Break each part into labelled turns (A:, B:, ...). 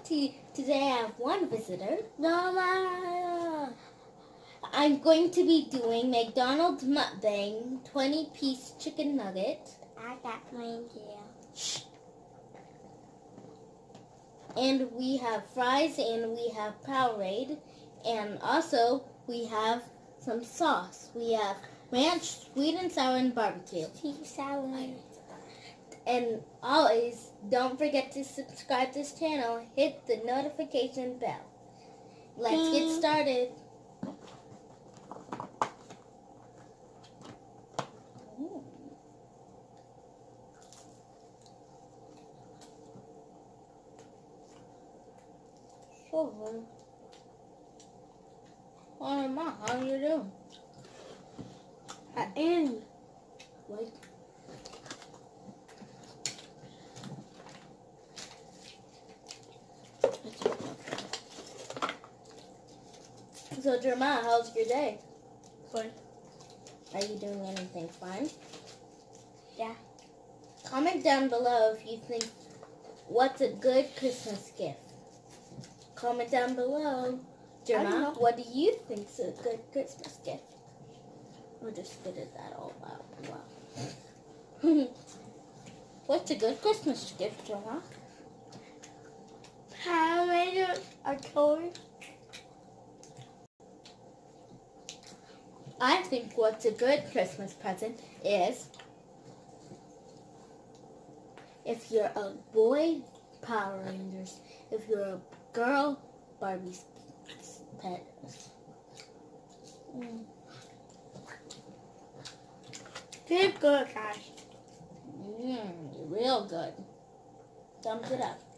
A: Today I have one visitor.
B: Mama.
A: I'm going to be doing McDonald's mukbang, 20-piece chicken nugget.
B: I got mine too.
A: And we have fries and we have Powerade. And also we have some sauce. We have ranch, sweet and sour, and barbecue.
B: Sweet sour.
A: And always, don't forget to subscribe to this channel. Hit the notification bell. Let's get started. So, hi, Ma, how you doing?
B: I am.
A: Like, so, Jeremiah, how's your day?
B: Fun.
A: Are you doing anything fun?
B: Yeah.
A: Comment down below if you think what's a good Christmas gift. Comment down below. Jeremiah, what do you think's a good Christmas gift? Or just spitted that all out. Wow. What's a good Christmas gift, Jeremiah?
B: How many are toy?
A: I think what's a good Christmas present is if you're a boy, Power Rangers. If you're a girl, Barbie's pet.
B: Good, good, guys.
A: Real good. Thumbs it up.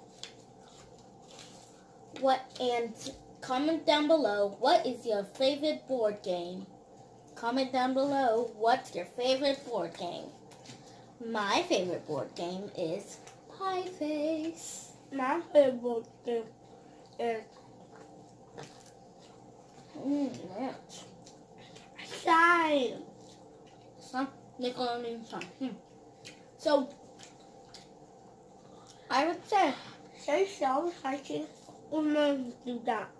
A: And comment down below, what is your favorite board game? Comment down below, what's your favorite board game? My favorite board game is Pie Face.
B: My favorite game is
A: Ranch.
B: Shine.
A: Some Nickelodeon song. So,
B: I would say so hiking. I'm gonna do that.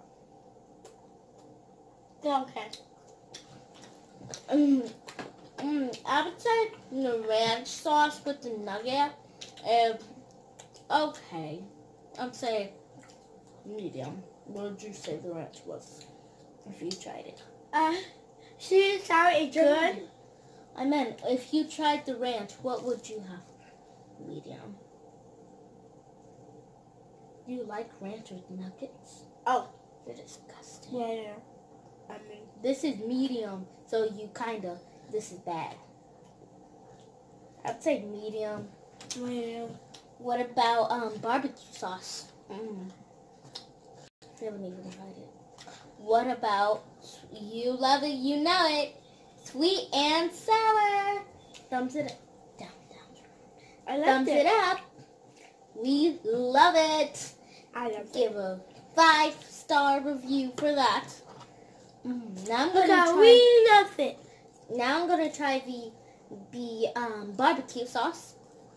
B: Okay.
A: I would say the ranch sauce with the nugget. Okay. I'd say medium. What would you say the ranch was if you tried it?
B: Sweet and sour is good.
A: I meant, if you tried the ranch, what would you have? Medium. Do you like ranch with nuggets?
B: Oh.
A: They're disgusting.
B: Yeah. I mean,
A: this is medium, so you this is bad. I'd say medium.
B: Medium.
A: What about barbecue sauce? Haven't even tried it. What about, you love it, you know it, sweet and sour? Thumbs it up. Down.
B: I love
A: Thumbs it up. We love it.
B: I love
A: Give a 5-star review for that. Now I'm gonna try.
B: We love it.
A: Now I'm gonna try the barbecue sauce.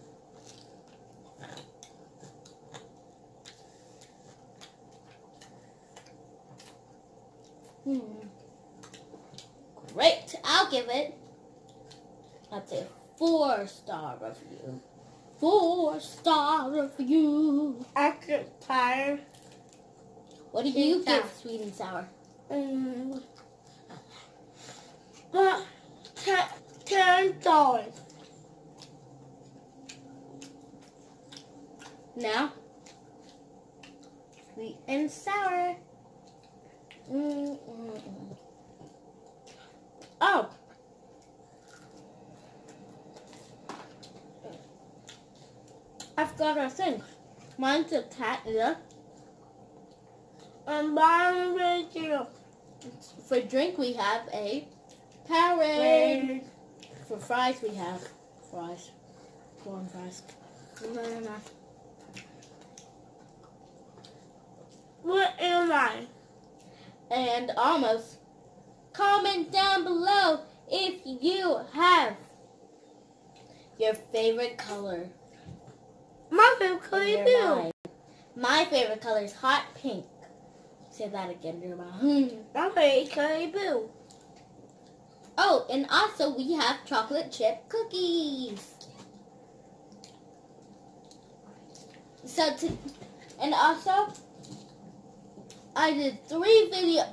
A: Great. I'll give it. That's a 4-star review. 4-star review.
B: After tired.
A: What do you give sweet and sour?
B: Well, $10.
A: Now, sweet and sour. Oh. I forgot our thing. Mine's a cat, yeah.
B: And mine with you.
A: For drink, we have a Powerade. For fries, we have fries. Corn fries.
B: What am I?
A: And almost. Comment down below if you have your favorite color.
B: My favorite color
A: in your
B: too.
A: mind. My favorite color is hot pink. Say that again, Jeremiah.
B: My favorite color is blue.
A: Oh, and also we have chocolate chip cookies. And also I did 3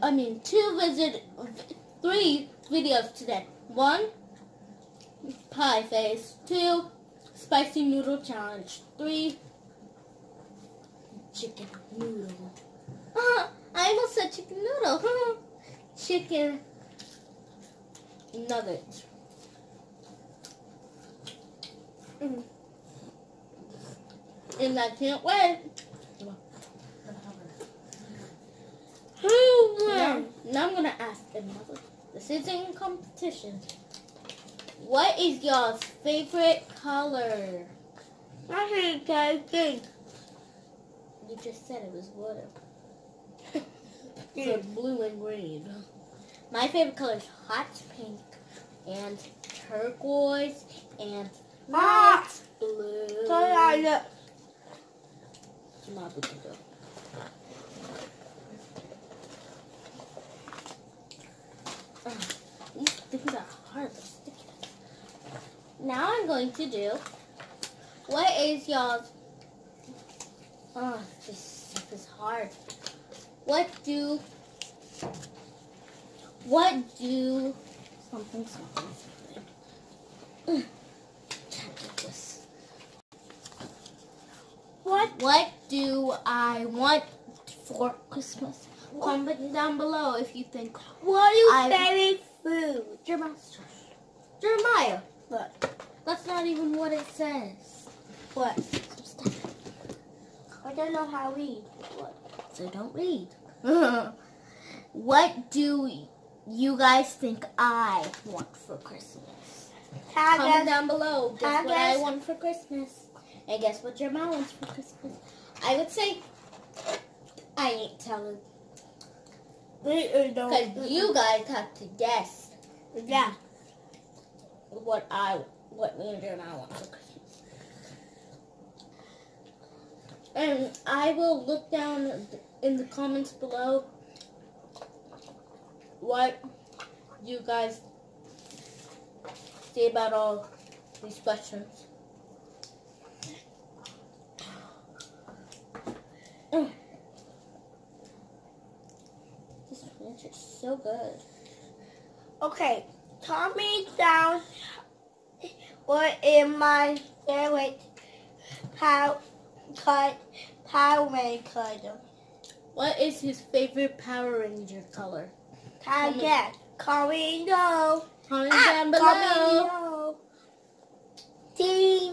A: videos today. 1, pie face. 2, spicy noodle challenge. 3, chicken noodle. I almost said chicken noodle. Chicken nuggets. And I can't wait. Now I'm gonna ask another. This isn't a competition. What is y'all's favorite color?
B: My favorite color is pink.
A: You just said it was water. So blue and green. My favorite color is hot pink and turquoise and light blue. These things are hard to stick. Now I'm going to do. What is y'all's? Oh, this stuff is hard. What do something. What do I want for Christmas? Comment down below if you think.
B: What is your favorite food?
A: Jeremiah.
B: What?
A: That's not even what it says.
B: What? I don't know how to read.
A: What? So don't read. What do you guys think I want for Christmas? Comment down below. Guess what I want for Christmas. And guess what your mom wants for Christmas. I would say I ain't telling. Because you guys have to guess.
B: Yeah.
A: What me and Jeremiah want for Christmas. And I will look down in the comments below what you guys say about all these questions. This ranch is so good.
B: Okay, comment down what is my favorite Power Ranger color.
A: What is his favorite Power Ranger color?
B: Comment down below.
A: Comment down below.
B: Team.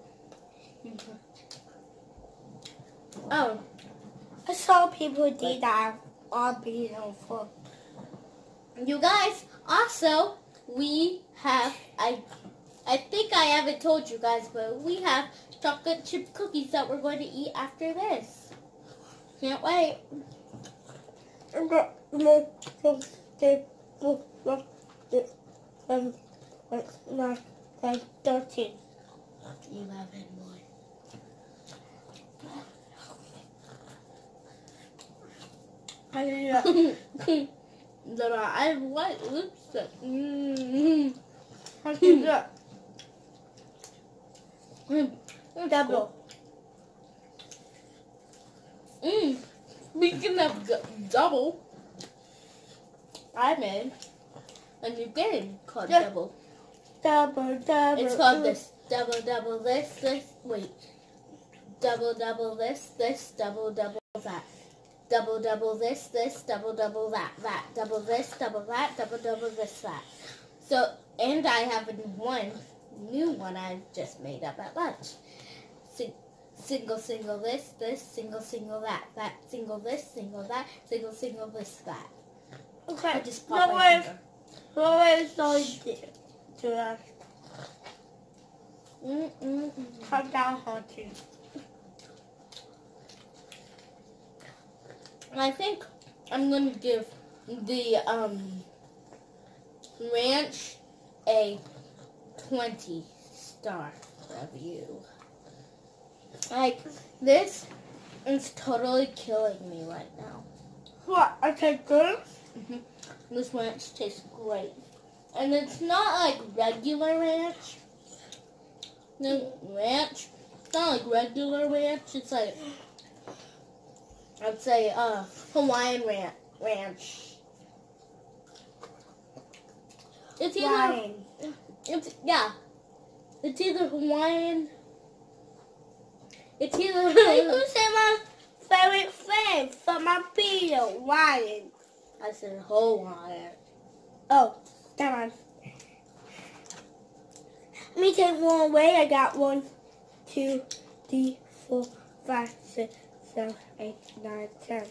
A: Oh.
B: I saw people do that on beautiful.
A: You guys, also, we have, I think I haven't told you guys, but we have chocolate chip cookies that we're going to eat after this. Can't wait.
B: 13.
A: 11 more.
B: How do you do that?
A: I have white lipstick.
B: How do you do that? Double.
A: Speaking of double, I made a new game called Double.
B: Double.
A: It's called this. Double this. Wait. Double this, double that. Double this, double that. Double this, double that, double this, that. So, and I have a new one I just made up at lunch. Single this, single that, single this, single that, single this, that.
B: Okay.
A: I just popped my finger.
B: To us. Calm down, Hunter.
A: I think I'm going to give the ranch a 20-star review. Like, this It's totally killing me right now.
B: What? I take good?
A: This ranch tastes great. And it's not like regular ranch. No, ranch. It's not like regular ranch. It's like, I'd say, Hawaiian ranch. It's either, it's either Hawaiian. It's either.
B: You say my favorite friend from my video, Ryan.
A: I said Hawaiian.
B: Oh, come on. Let me take one away. I got 1, 2, 3, 4, 5, 6, 7, 8, 9, 10.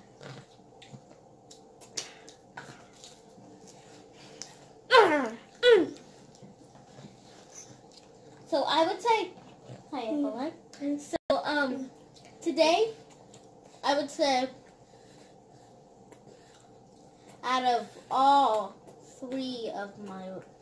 A: So I would say, hi everyone. And so today I would say out of all 3 of my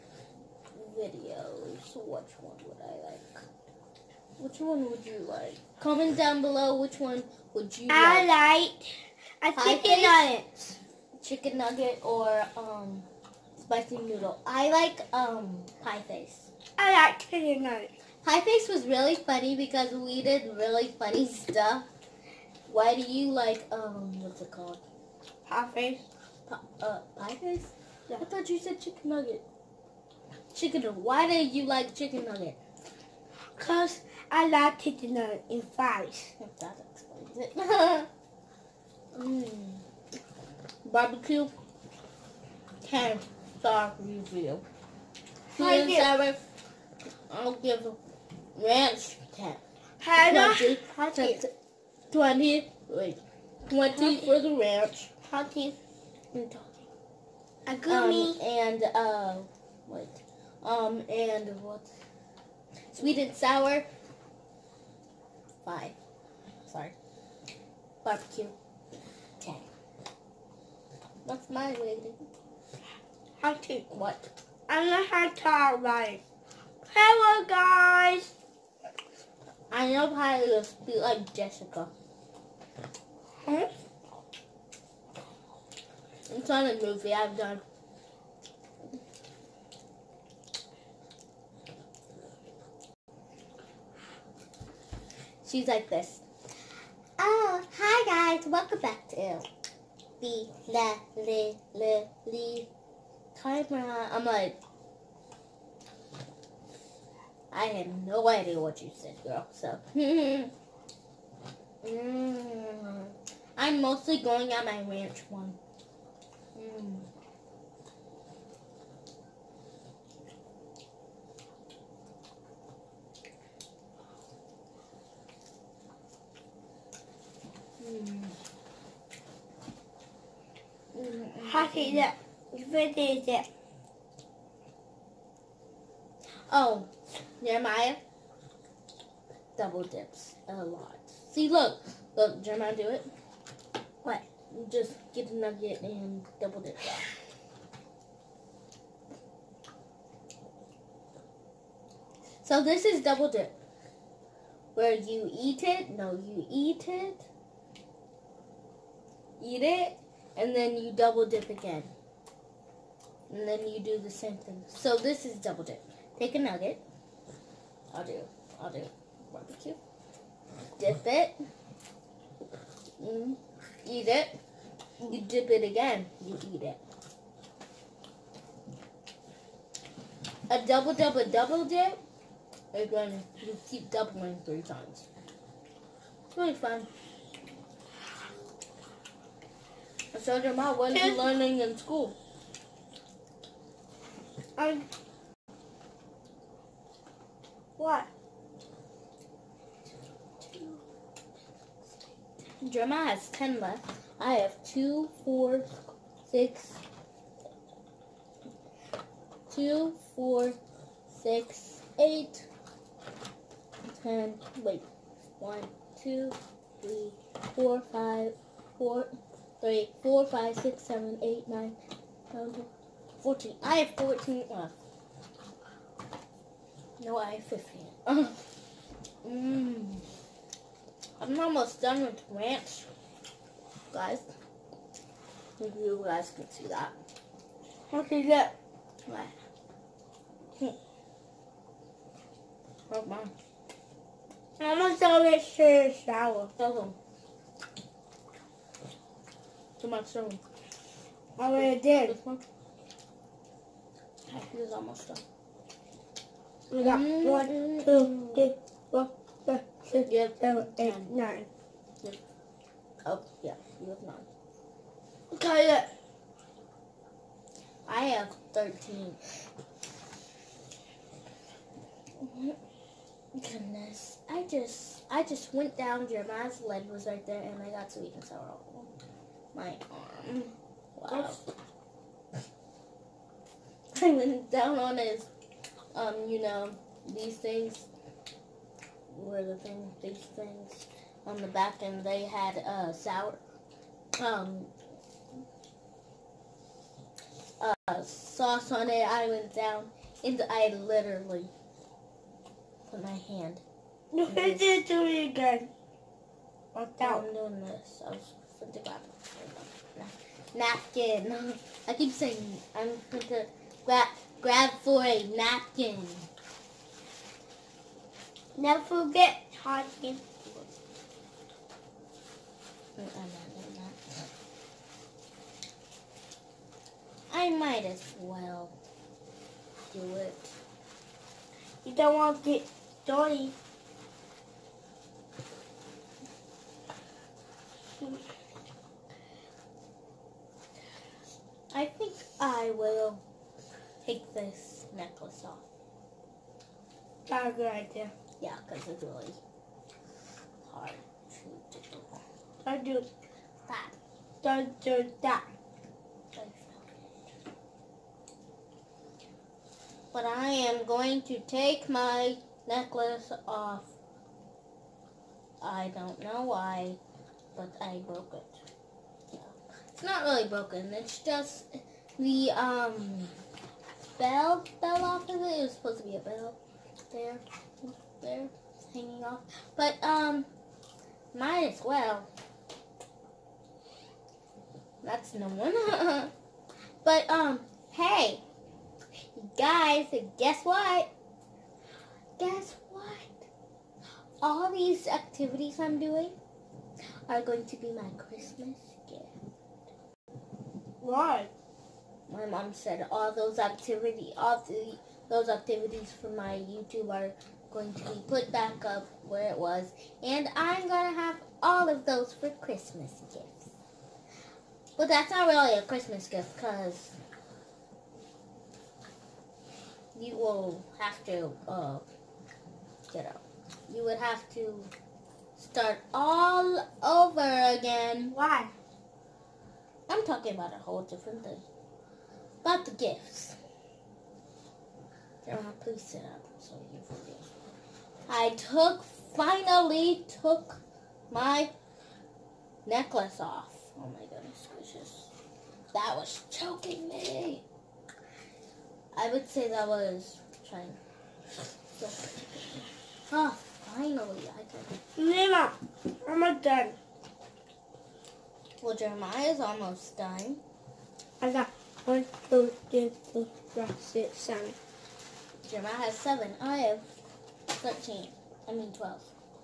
A: videos, which one would I like? Which one would you like? Comment down below which one would you like.
B: I like a chicken nuggets.
A: Chicken nugget or spicy noodle. I like pie face.
B: I like chicken nuggets.
A: Pie face was really funny because we did really funny stuff. Why do you like what's it called?
B: Pie face.
A: Pie face?
B: Yeah.
A: I thought you said chicken nugget. Chicken nugget. Why do you like chicken nugget?
B: Cause I like chicken nuggets in fries.
A: If that explains it. Barbecue 10-star review. Sweet and sour, I'll give ranch 10. 20 for the ranch.
B: A gummy.
A: And what? Sweet and sour 5. Sorry. Barbecue 10. That's my rating.
B: How to?
A: What?
B: I'm not how to talk right. Hello, guys.
A: I know how to speak like Jessica.
B: Huh?
A: It's on a movie I've done. She's like this. Oh, hi guys. Welcome back to Camera. I'm like, I had no idea what you said, girl. So, I'm mostly going at my ranch one.
B: How to eat it? What is it?
A: Oh, Jeremiah double dips a lot. See, look, Jeremiah, do it.
B: What?
A: Just get a nugget and double dip. So this is double dip, where you eat it. No, you eat it, and then you double dip again. And then you do the same thing. So this is double dip. Take a nugget. I'll do barbecue. Dip it. Eat it. You dip it again. You eat it. A double dip. You're going to keep doubling 3 times. It's really fun. So, Jamal, what are you learning in school?
B: What?
A: Jeremiah has 10 left. I have 2, 4, 6, 8, 10. Wait. 1, 2, 3, 4, 5, 6, 7, 8, 9, 10, 14. I have 14 left. No, I have 15. I'm almost done with ranch, guys. If you guys can see that.
B: Okay, look.
A: Right. Oh my.
B: I'm almost done with sweet and sour.
A: Too much sour.
B: I already did.
A: This one? This is almost done.
B: We got 1, 2, 3, 4, 5, 6, 7, 8, 9.
A: Oh, yeah, you have 9.
B: Okay, look.
A: I have 13. Goodness, I just went down. Jeremiah's leg was right there, and I got sweet and sour all over my arm. Wow. I went down on his, you know, these things were the thing, these things on the back, and they had sour, sauce on it. I went down, and I literally put my hand.
B: You can do it to me again. What's that?
A: I'm doing this. I was going to grab a napkin. I keep saying I'm going to grab for a napkin.
B: Never forget, Tati.
A: I'm not doing that. I might as well do it.
B: You don't want to get dirty.
A: I think I will take this necklace off.
B: That's a good idea.
A: Yeah, because it's really hard to do.
B: Don't do
A: That.
B: Don't do that.
A: But I am going to take my necklace off. I don't know why, but I broke it. Yeah. It's not really broken. It's just the bell off of it. It was supposed to be a bell there, hanging off. But might as well. That's no one. But hey. Guys, guess what? Guess what? All these activities I'm doing are going to be my Christmas gift.
B: Why?
A: My mom said all those activities for my YouTube are going to be put back up where it was, and I'm going to have all of those for Christmas gifts. But that's not really a Christmas gift, because you will have to, you would have to start all over again.
B: Why?
A: I'm talking about a whole different thing. About the gifts. Please sit up so you forget. I finally took my necklace off. Oh my goodness gracious. That was choking me. I would say that was trying. Oh, finally I can.
B: Lima, I'm not done.
A: Well, Jeremiah's almost done.
B: I got 1, 2, 3, 4, 5, 6, 7.
A: Jeremiah has 7. I have 13. 12.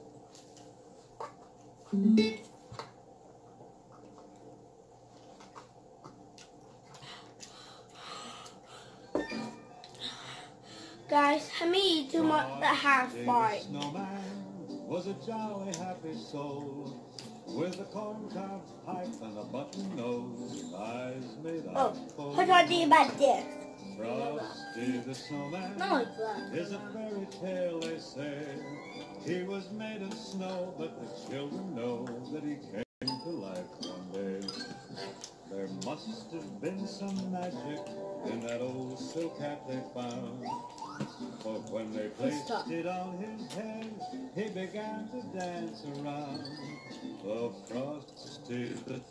B: Guys, let me do the half part.
C: Snowman was a jolly happy soul with a corn-cob pipe and a button nose, eyes made of gold.
B: What do I do about this?
C: Frosty the Snowman
A: Not like that.
C: is a fairy tale, they say. He was made of snow, but the children know that he came to life one day. There must have been some magic in that old silk hat they found. For when they placed it on his head, he began to dance around. The Frosty the...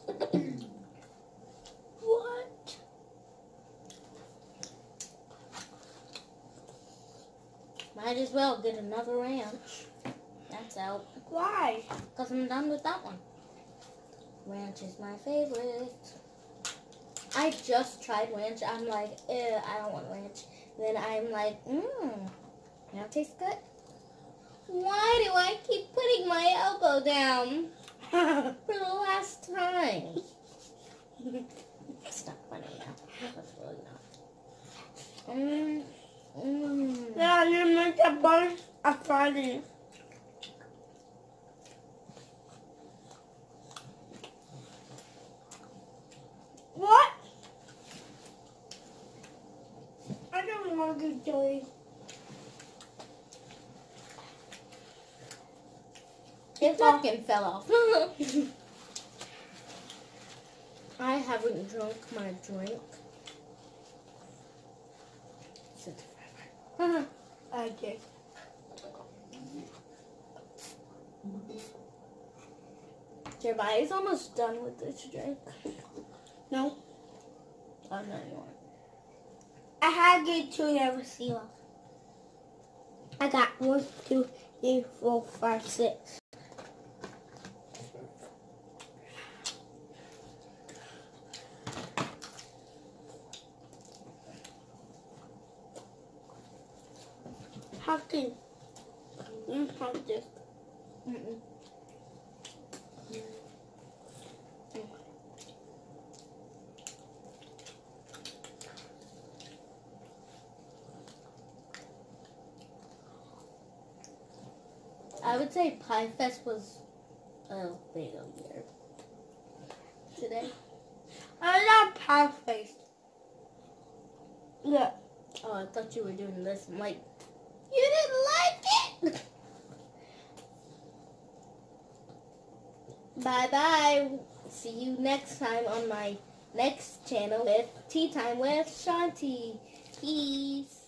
A: What? Might as well get another ranch. That's out.
B: Why?
A: Because I'm done with that one. Ranch is my favorite. I just tried ranch. I'm like, ew, I don't want ranch. Then I'm like, now it tastes good. Why do I keep putting my elbow down for the last time? It's not funny now. That's really not.
B: Yeah, you make a bunch of funny. What? I don't want to do
A: It fucking fell off. I haven't drunk my drink since forever.
B: Okay.
A: Jeremiah's almost done with this drink.
B: No.
A: Oh, no, you aren't.
B: I had to get 2 never see left. I got 1, 2, 3, 4, 5, 6. How can you have this?
A: I would say Pie Fest was a failure today.
B: I love pie face. Look.
A: Oh, I thought you were doing this. I'm like, you didn't like it? Bye-bye. See you next time on my next channel with Tea Time with Shanti. Peace.